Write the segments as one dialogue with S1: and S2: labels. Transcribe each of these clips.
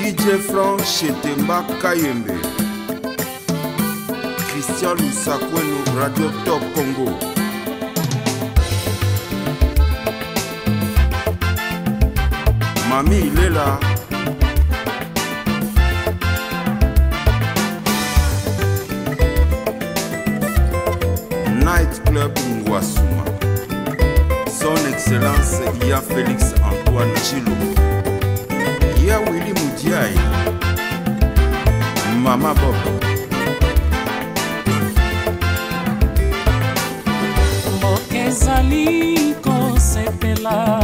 S1: DJ Flan Chetemba Kayembe, Christian Lusakwenu, Radio Top Congo. Mami Lela, Night Club Ngwasuma, Son Excellence Ia Félix Antoine Chilo, Ia Willy Moudiaï, Mama Bob.
S2: Bokezali kosepela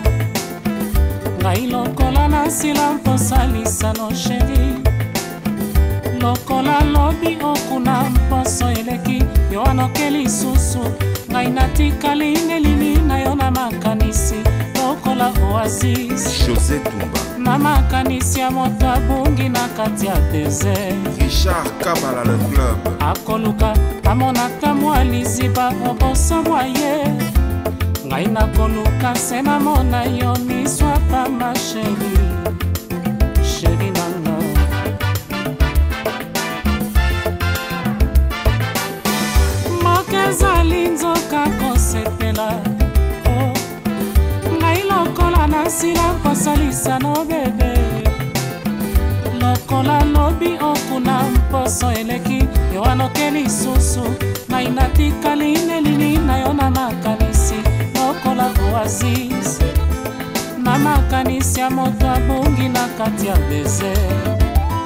S2: ngai lokola nasila mposalisa no sheri lokola lobi okuna mposo eleki yo anokeli susu ngai natikali ngelili na yo na makanisi lokola oasis
S1: José Tumba
S2: na makanisi ya moto abungi na kati ya desert
S1: Richard Kabala le club
S2: akoluka amonaka mwa liziba obosobwa ye ngai nakoluka se namona yo miswa pa ma sheri sheri nanga mokezali nzoka kosepela ngai lokola nasila kosalisa no bebe lokola lobi okuna mposo eleki yo anokeli susu ngai natikali nelili na yo na makanisi lokola oasis na makanisi ya moto abungi na kati ya desert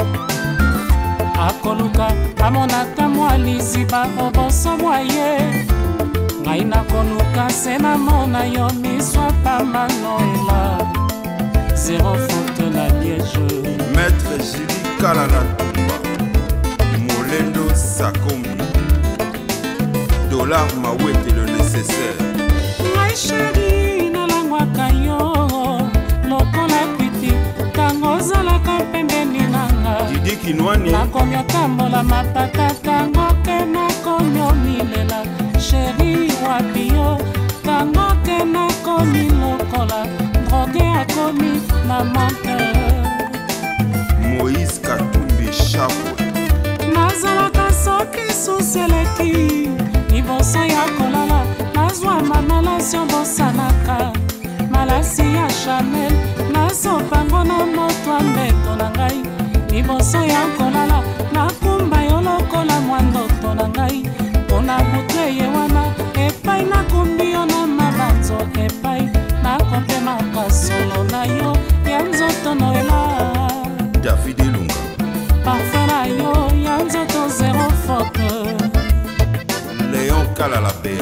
S2: akoluka amonaka mwa liziba obosobwa ye ngai nakoluka se namona yo miswa pamba noela zéro faute na liège
S1: Maître Julie Kalala Tumba Molendo Sakombi Dollar Mawete le nécessaire
S2: ngai sheri nalangwaka yo lokola piti tango ozalaka pembeni nanga
S1: Didi Kinwani
S2: nakomi otambola mapata tango ke nakomi omilela sheri wapi yo tango ke nakomi lokola droge akomi na menteur
S1: Moïse Katumbi Chapo
S2: nazalaka soki suseleki liboso ya kolala nazwa mamalasi obosanaka malasi ya Chanel nasopango na moto ya mbeto na ngai liboso ya kolala nakumba yo lokola mwa ndoto na ngai mpona butu eye wana epai nakumbi yo na mabanzo epai nakopemaka solo na yo ya nzoto noela
S1: David Elunga
S2: parfum na yo ya nzoto zéro faute
S1: Léon Kalala Bea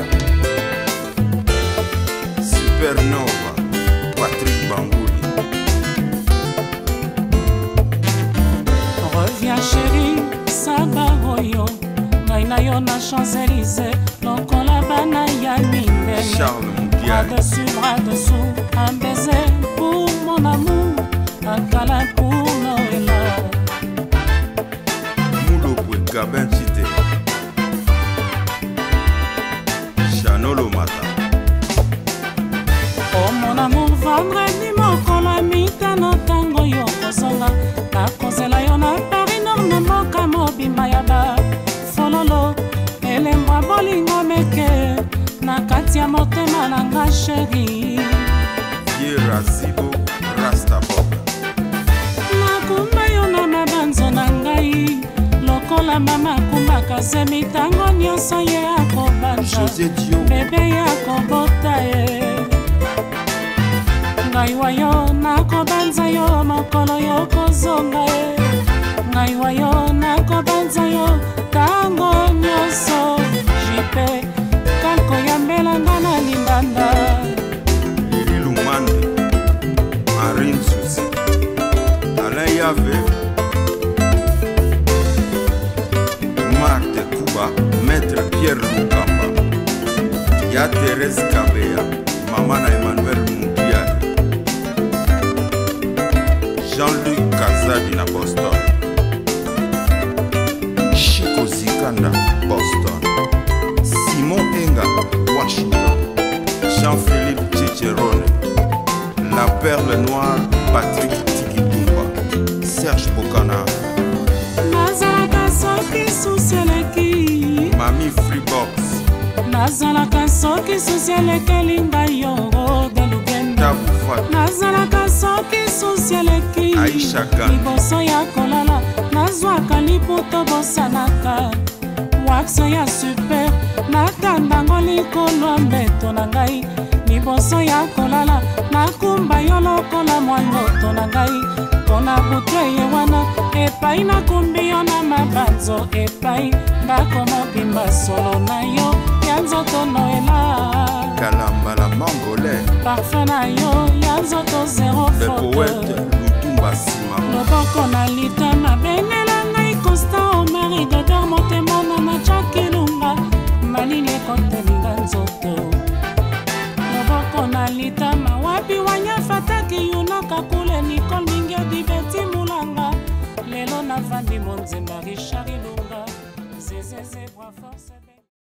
S1: Supernova Patrick Bangouli
S2: reviens chéri sabaroyo ngai na yo na Champs-Élysées lokola bana ya mindele
S1: Charles
S2: bras
S1: Moudiaï
S2: dessus bras dessous un baiser pour mon amour un câlin pour Noëlla
S1: Moulopwe Gabin Chité Chanolo Mata
S2: oh mon amour vendredi mokolo mitano ntango yo kozonga nakozela yo na Paris Nord na mboka mobimba ya ba fololo elembwa bolingo meke na kati ya motema na nga sheri
S1: Viera Zibo Rastapop
S2: nakumba yo na mabanzo na ngai lokola mama akumbaka se mitango nyonso ye akobanda
S1: José Dio
S2: bebe ya kobota ye ngai wa yo nakobanza yo mokolo yo kozonga ye ngai wa yo nakobanza yo tango nyonso jipe kalko ya mbelanga na limbanda
S1: Lili Lumande Marine Susi Alain Yave Marthe Kuba Maître Pierre Lukamba Ya Thérèse Kabea Maman na Emmanuel Moudiaï Jean-Luc Kazadi na Boston Chico Zikanda Boston Simon Enga Washington Jean-Philippe Chicherone La Perle Noire Patrick Tikitumba Kana
S2: nazalaka soki susi eleki
S1: Mami Freebox
S2: nazalaka soki susi elekeli ngai yo de lugenda nazalaka soki susi eleki
S1: Aisha Gan
S2: liboso ya kolala nazwaka liputo bosanaka wakso ya super natandango likolo mbeto na ngai liboso ya kolala nakumba yo lokola mwa ndoto na ngai mpona butu eye wana epai nakumbi yo na mabanzo epai ndako mobimba solo na yo ya nzoto noela
S1: Kalambala Mangolais
S2: parfum na yo ya nzoto zero
S1: le
S2: faute
S1: poète Lutumba Sima
S2: loboko na litama benela ngai constant omari dodor motema na nachakilunga malili ekotelinga nzoto loboko na litama wapi wanyafataki yunaka kule nikol mingi dibeti mulanga lelo navandi monzemba richard ilunga zezeze bra force